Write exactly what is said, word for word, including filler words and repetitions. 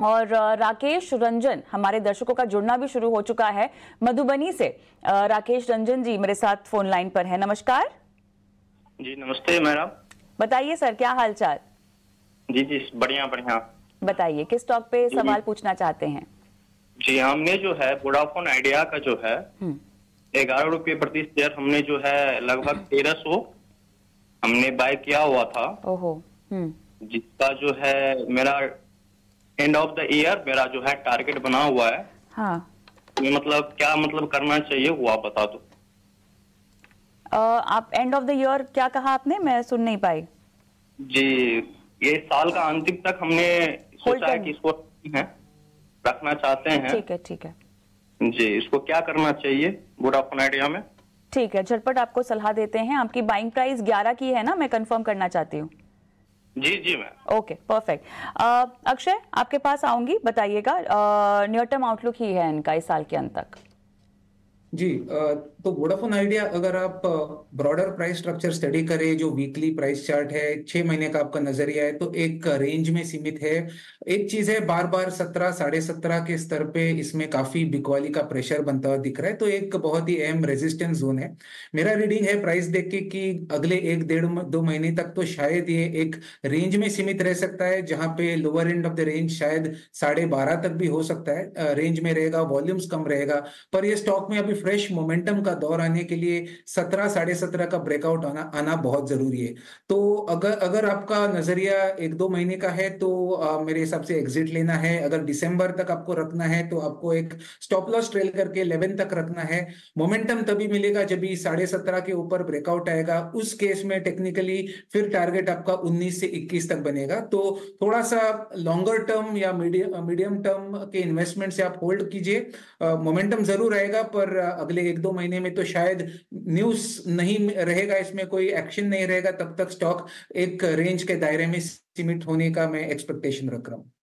और अ, राकेश रंजन, हमारे दर्शकों का जुड़ना भी शुरू हो चुका है मधुबनी से। अ, राकेश रंजन जी मेरे साथ फोन लाइन पर है। नमस्कार जी नमस्ते मैडम। बताइए सर, क्या हालचाल? जी जी बढ़िया बढ़िया। बताइए किस टॉप पे जी सवाल पूछना चाहते हैं? जी हमने जो है वोडाफोन आइडिया का जो है हम्म। ग्यारह रुपये प्रति शेयर हमने जो है लगभग तेरह सौ हमने बाय किया हुआ था, ओहो। हम्म। जिसका जो है मेरा एंड ऑफ द ईयर मेरा जो है टारगेट बना हुआ है। हाँ। ये मतलब क्या मतलब करना चाहिए वो आप बता दो। अ, आप एंड ऑफ द ईयर क्या कहा आपने? मैं सुन नहीं पाई। जी ये साल का अंतिम तक हमने होल्ड सोचा है कर। कि इसको है रखना चाहते हैं। ठीक है ठीक है जी इसको क्या करना चाहिए वोडाफोन आइडिया में? ठीक है, झटपट आपको सलाह देते हैं। आपकी बाइंग प्राइस ग्यारह की है ना? मैं कंफर्म करना चाहती हूँ। जी जी मैम। Okay perfect. अक्षय आपके पास आऊंगी, बताइएगा। नियर टर्म आउटलुक ही है इनका इस साल के अंत तक। जी अ, तो वोडाफोन आइडिया अगर आप ब्रॉडर प्राइस स्ट्रक्चर स्टडी करें, जो वीकली प्राइस चार्ट है, छह महीने का आपका नजरिया है, तो एक रेंज में सीमित है। एक चीज है, बार बार सत्रह साढ़े सत्रह के स्तर पे इसमें काफी बिकवाली का प्रेशर बनता हुआ दिख रहा है, तो एक बहुत ही अहम रेजिस्टेंस जोन है। मेरा रीडिंग है प्राइस देख के कि अगले एक डेढ़ म- दो महीने तक तो शायद ये एक रेंज में सीमित रह सकता है, जहां पे lower end of the range शायद साढ़े बारह तक भी हो सकता है। रेंज में रहेगा, वॉल्यूम्स कम रहेगा, पर ये स्टॉक में अभी फ्रेश मोमेंटम का दौर आने के लिए सत्रह साढ़े सत्रह का ब्रेकआउट आना आना बहुत जरूरी है। तो अगर अगर आपका नजरिया एक दो महीने का है तो अ, मेरे हिसाब से एग्जिट लेना है। अगर दिसंबर तक आपको रखना है तो आपको एक स्टॉप लॉस ट्रेल करके इलेवन तक रखना है। मोमेंटम तभी मिलेगा जब भी साढ़े सत्रह के ऊपर ब्रेकआउट आएगा, उस केस में टेक्निकली फिर टारगेट आपका उन्नीस से इक्कीस तक बनेगा। तो थोड़ा सा लॉन्गर टर्म या मीडियम मीडियम टर्म के इन्वेस्टमेंट से आप होल्ड कीजिए। मोमेंटम जरूर रहेगा, पर अ, अगले एक दो महीने में तो शायद न्यूज नहीं रहेगा, इसमें कोई एक्शन नहीं रहेगा, तब तक स्टॉक एक रेंज के दायरे में सीमित होने का मैं एक्सपेक्टेशन रख रहा हूँ।